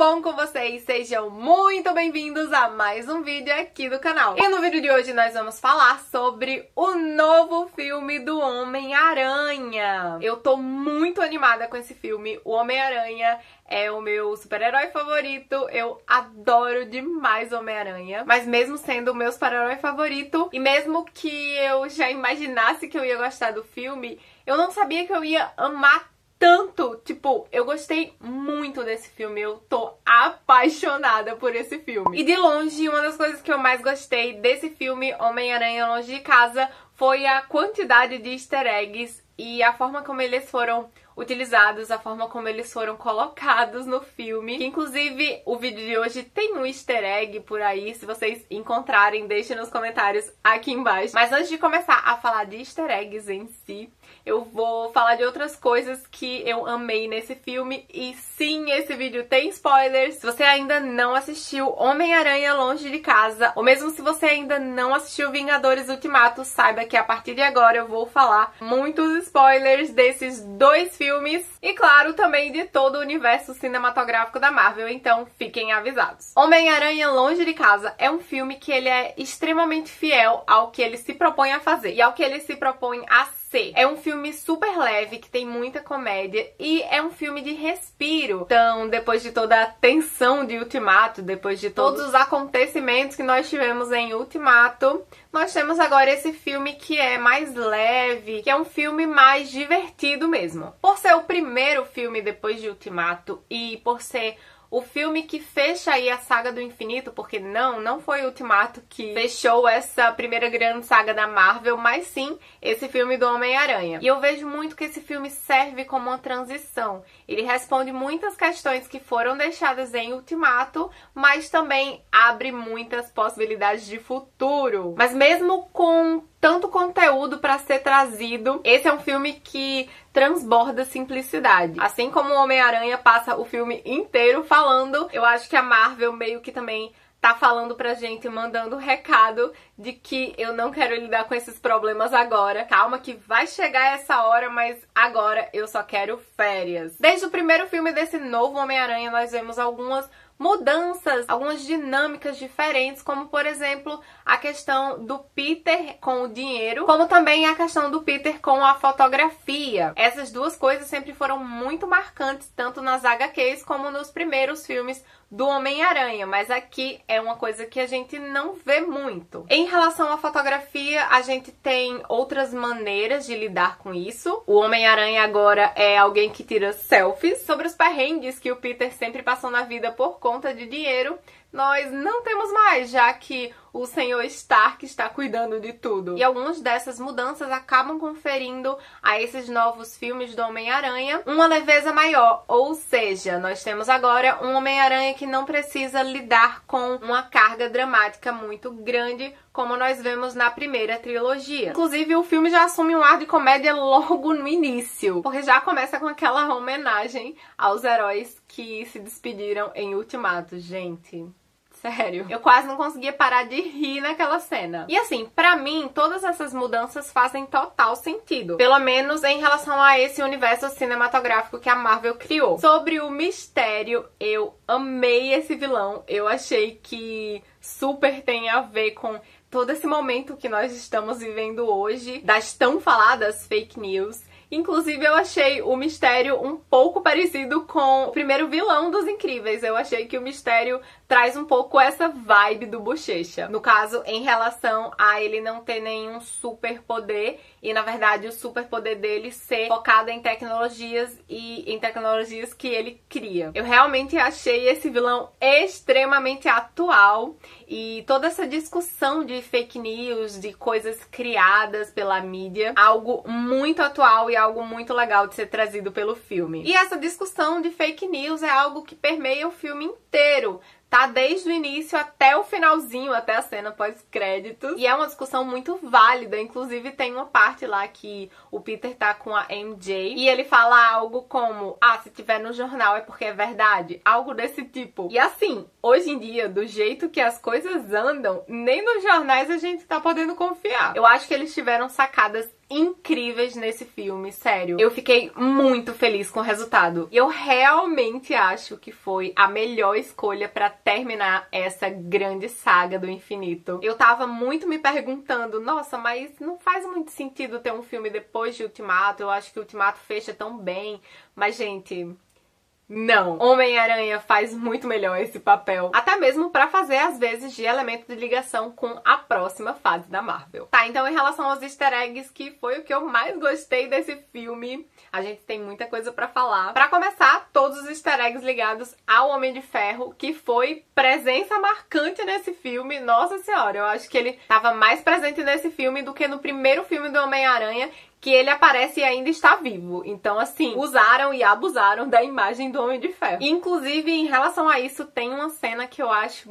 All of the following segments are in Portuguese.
bom com vocês? Sejam muito bem-vindos a mais um vídeo aqui do canal. E no vídeo de hoje nós vamos falar sobre o novo filme do Homem-Aranha. Eu tô muito animada com esse filme. O Homem-Aranha é o meu super-herói favorito, eu adoro demais o Homem-Aranha. Mas mesmo sendo o meu super-herói favorito, e mesmo que eu já imaginasse que eu ia gostar do filme, eu não sabia que eu ia amar tanto. Tipo, eu gostei muito desse filme, eu tô apaixonada por esse filme. E de longe, uma das coisas que eu mais gostei desse filme, Homem-Aranha Longe de Casa, foi a quantidade de easter eggs e a forma como eles foram utilizados, a forma como eles foram colocados no filme. Que, inclusive, o vídeo de hoje tem um easter egg por aí. Se vocês encontrarem, deixem nos comentários aqui embaixo. Mas antes de começar a falar de easter eggs em si, eu vou falar de outras coisas que eu amei nesse filme. E sim, esse vídeo tem spoilers. Se você ainda não assistiu Homem-Aranha Longe de Casa, ou mesmo se você ainda não assistiu Vingadores Ultimato, saiba que a partir de agora eu vou falar muitos spoilers desses dois filmes. E claro, também de todo o universo cinematográfico da Marvel, então fiquem avisados. Homem-Aranha Longe de Casa é um filme que ele é extremamente fiel ao que ele se propõe a fazer e ao que ele se propõe a ser. É um filme super leve, que tem muita comédia e é um filme de respiro. Então, depois de toda a tensão de Ultimato, depois de todos os acontecimentos que nós tivemos em Ultimato, nós temos agora esse filme que é mais leve, que é um filme mais divertido mesmo. Por ser o primeiro filme depois de Ultimato e por ser o filme que fecha aí a saga do infinito, porque não foi o Ultimato que fechou essa primeira grande saga da Marvel, mas sim esse filme do Homem-Aranha. E eu vejo muito que esse filme serve como uma transição. Ele responde muitas questões que foram deixadas em Ultimato, mas também abre muitas possibilidades de futuro. Mas mesmo com tanto conteúdo para ser trazido, esse é um filme que transborda simplicidade. Assim como o Homem-Aranha passa o filme inteiro falando, eu acho que a Marvel meio que também tá falando pra gente, mandando um recado de que eu não quero lidar com esses problemas agora. Calma que vai chegar essa hora, mas agora eu só quero férias. Desde o primeiro filme desse novo Homem-Aranha, nós vemos algumas mudanças, algumas dinâmicas diferentes, como por exemplo a questão do Peter com o dinheiro, como também a questão do Peter com a fotografia. Essas duas coisas sempre foram muito marcantes, tanto nas HQs como nos primeiros filmes do Homem-Aranha, mas aqui é uma coisa que a gente não vê muito. Em relação à fotografia, a gente tem outras maneiras de lidar com isso. O Homem-Aranha agora é alguém que tira selfies. Sobre os perrengues que o Peter sempre passou na vida por conta de dinheiro, nós não temos mais, já que o Senhor Stark está cuidando de tudo. E algumas dessas mudanças acabam conferindo a esses novos filmes do Homem-Aranha uma leveza maior. Ou seja, nós temos agora um Homem-Aranha que não precisa lidar com uma carga dramática muito grande, como nós vemos na primeira trilogia. Inclusive, o filme já assume um ar de comédia logo no início, porque já começa com aquela homenagem aos heróis que se despediram em Ultimato. Gente, sério, eu quase não conseguia parar de rir naquela cena. E assim, pra mim, todas essas mudanças fazem total sentido. Pelo menos em relação a esse universo cinematográfico que a Marvel criou. Sobre o Mistério, eu amei esse vilão. Eu achei que super tem a ver com todo esse momento que nós estamos vivendo hoje, das tão faladas fake news. Inclusive, eu achei o Mistério um pouco parecido com o primeiro vilão dos Incríveis. Eu achei que o Mistério traz um pouco essa vibe do Bochecha. No caso, em relação a ele não ter nenhum superpoder e, na verdade, o superpoder dele ser focado em tecnologias e em tecnologias que ele cria. Eu realmente achei esse vilão extremamente atual e toda essa discussão de fake news, de coisas criadas pela mídia, algo muito atual e algo muito legal de ser trazido pelo filme. E essa discussão de fake news é algo que permeia o filme inteiro. Tá desde o início até o finalzinho, até a cena pós-créditos. E é uma discussão muito válida. Inclusive tem uma parte lá que o Peter tá com a MJ e ele fala algo como: ah, se tiver no jornal é porque é verdade. Algo desse tipo. E assim, hoje em dia, do jeito que as coisas andam, nem nos jornais a gente tá podendo confiar. Eu acho que eles tiveram sacadas incríveis nesse filme, sério. Eu fiquei muito feliz com o resultado. E eu realmente acho que foi a melhor escolha pra terminar essa grande saga do infinito. Eu tava muito me perguntando, nossa, mas não faz muito sentido ter um filme depois de Ultimato. Eu acho que Ultimato fecha tão bem. Mas, gente... não. Homem-Aranha faz muito melhor esse papel. Até mesmo pra fazer, às vezes, de elemento de ligação com a próxima fase da Marvel. Tá, então em relação aos easter eggs, que foi o que eu mais gostei desse filme, a gente tem muita coisa pra falar. Pra começar, todos os easter eggs ligados ao Homem de Ferro, que foi presença marcante nesse filme. Nossa senhora, eu acho que ele tava mais presente nesse filme do que no primeiro filme do Homem-Aranha, que ele aparece e ainda está vivo. Então, assim, usaram e abusaram da imagem do Homem de Ferro. Inclusive, em relação a isso, tem uma cena que eu acho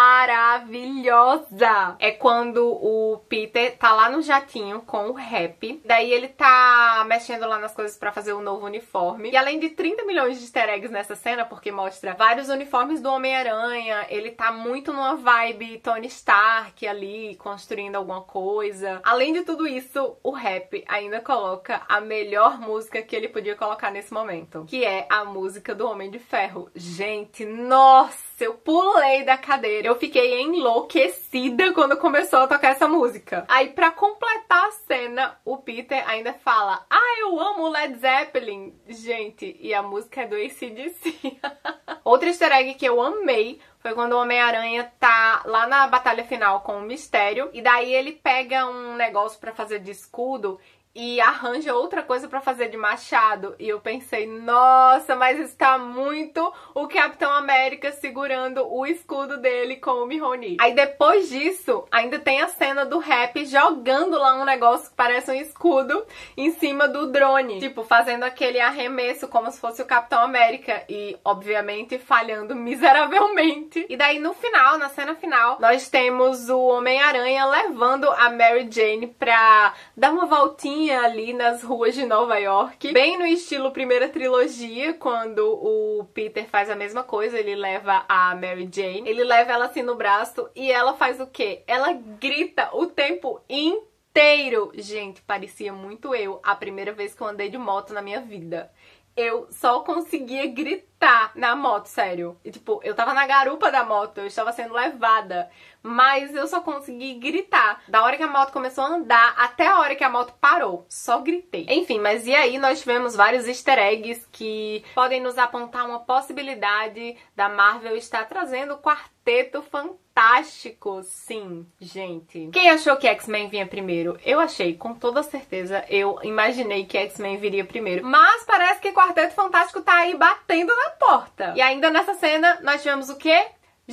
maravilhosa. É quando o Peter tá lá no jatinho com o Happy. Daí ele tá mexendo lá nas coisas pra fazer o novo uniforme. E além de 30 milhões de easter eggs nessa cena, porque mostra vários uniformes do Homem-Aranha, ele tá muito numa vibe Tony Stark ali, construindo alguma coisa. Além de tudo isso, o Happy ainda coloca a melhor música que ele podia colocar nesse momento, que é a música do Homem de Ferro. Gente, nossa, eu pulei da cadeira. Eu fiquei enlouquecida quando começou a tocar essa música. Aí, pra completar a cena, o Peter ainda fala: ah, eu amo Led Zeppelin. Gente, e a música é do AC/DC. Outro easter egg que eu amei foi quando o Homem-Aranha tá lá na batalha final com o Mistério, e daí ele pega um negócio pra fazer de escudo e arranja outra coisa pra fazer de machado. E eu pensei, nossa, mas está muito o Capitão América segurando o escudo dele com o Mjolnir. Aí depois disso, ainda tem a cena do Happy jogando lá um negócio que parece um escudo em cima do drone. Tipo, fazendo aquele arremesso como se fosse o Capitão América. E, obviamente, falhando miseravelmente. E daí, no final, na cena final, nós temos o Homem-Aranha levando a Mary Jane pra dar uma voltinha ali nas ruas de Nova York, bem no estilo primeira trilogia, quando o Peter faz a mesma coisa, ele leva a Mary Jane, ele leva ela assim no braço e ela faz o quê? Ela grita o tempo inteiro. Gente, parecia muito eu a primeira vez que eu andei de moto na minha vida. Eu só conseguia gritar na moto, sério. E, tipo, eu tava na garupa da moto, eu estava sendo levada, mas eu só consegui gritar. Da hora que a moto começou a andar até a hora que a moto parou. Só gritei. Enfim, mas e aí nós tivemos vários easter eggs que podem nos apontar uma possibilidade da Marvel estar trazendo o Quarteto Fantástico. Sim, gente. Quem achou que X-Men vinha primeiro? Eu achei, com toda certeza. Eu imaginei que X-Men viria primeiro. Mas parece que Quarteto Fantástico tá aí batendo na porta. E ainda nessa cena, nós tivemos o quê?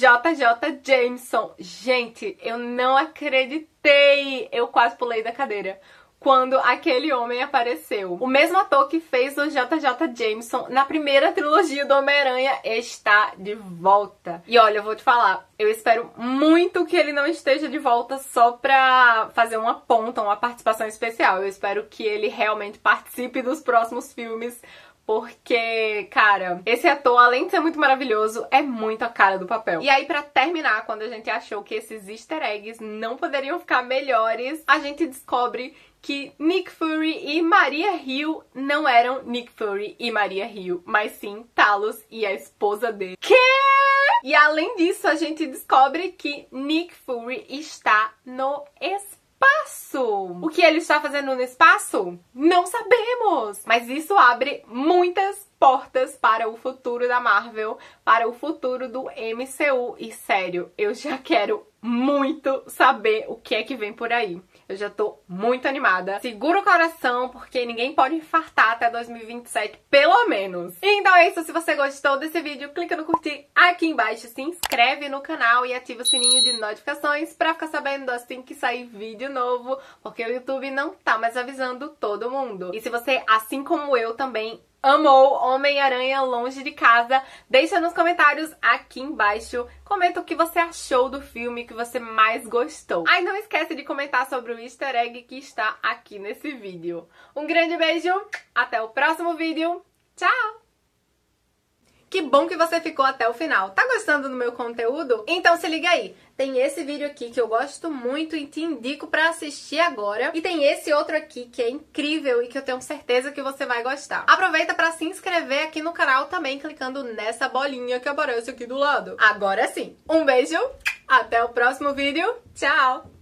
JJ Jameson. Gente, eu não acreditei. Eu quase pulei da cadeira quando aquele homem apareceu. O mesmo ator que fez o JJ Jameson na primeira trilogia do Homem-Aranha está de volta. E olha, eu vou te falar, eu espero muito que ele não esteja de volta só pra fazer uma ponta, uma participação especial. Eu espero que ele realmente participe dos próximos filmes, porque, cara, esse ator, além de ser muito maravilhoso, é muito a cara do papel. E aí, pra terminar, quando a gente achou que esses easter eggs não poderiam ficar melhores, a gente descobre que Nick Fury e Maria Hill não eram Nick Fury e Maria Hill, mas sim Talos e a esposa dele. Quê? E além disso, a gente descobre que Nick Fury está no espaço. O que ele está fazendo no espaço? Não sabemos! Mas isso abre muitas portas para o futuro da Marvel, para o futuro do MCU. E sério, eu já quero muito saber o que é que vem por aí. Eu já tô muito animada. Segura o coração, porque ninguém pode infartar até 2027, pelo menos. Então é isso. Se você gostou desse vídeo, clica no curtir aqui embaixo, se inscreve no canal e ativa o sininho de notificações pra ficar sabendo assim que sair vídeo novo, porque o YouTube não tá mais avisando todo mundo. E se você, assim como eu, também amou Homem-Aranha Longe de Casa, deixa nos comentários aqui embaixo. Comenta o que você achou do filme, que você mais gostou. Ah, e não esquece de comentar sobre o easter egg que está aqui nesse vídeo. Um grande beijo, até o próximo vídeo. Tchau! Que bom que você ficou até o final. Tá gostando do meu conteúdo? Então se liga aí. Tem esse vídeo aqui que eu gosto muito e te indico pra assistir agora. E tem esse outro aqui que é incrível e que eu tenho certeza que você vai gostar. Aproveita pra se inscrever aqui no canal também, clicando nessa bolinha que aparece aqui do lado. Agora sim, um beijo, até o próximo vídeo, tchau!